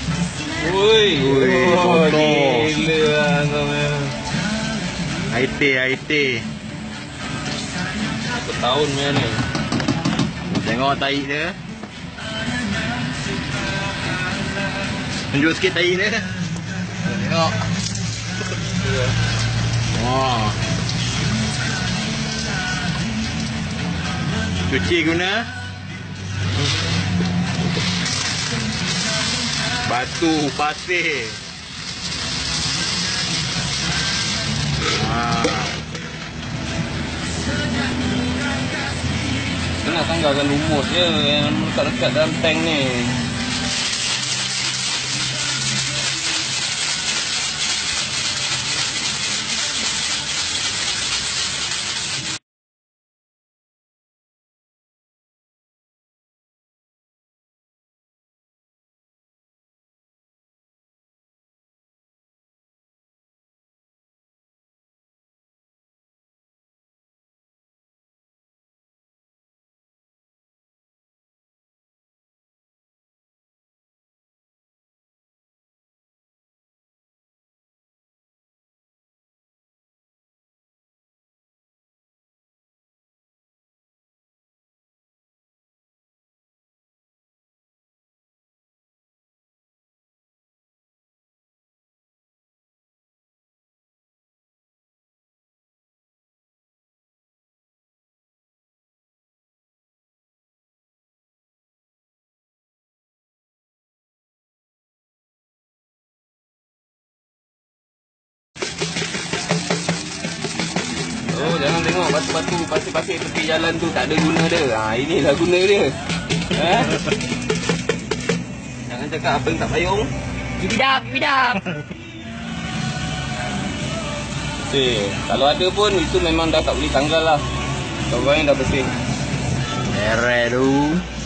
Woi, kotor. gila lah kau ya. IT. Berapa tahun main ni? Tengok tahi dia. Tunjuk sikit tahi dia. Tengok. Wah. Cuci guna batu pasir. Kena tanggalkan lumut je yang dekat-dekat dalam tank ni. Oh, jangan tengok batu-batu pasir-pasir tepi jalan tu tak ada guna dia. Inilah guna dia. Jangan cakap apa yang tak payung. Bidap. Kalau ada pun itu memang dah tak boleh tanggal lah. Kau dah bersih. Merah tu.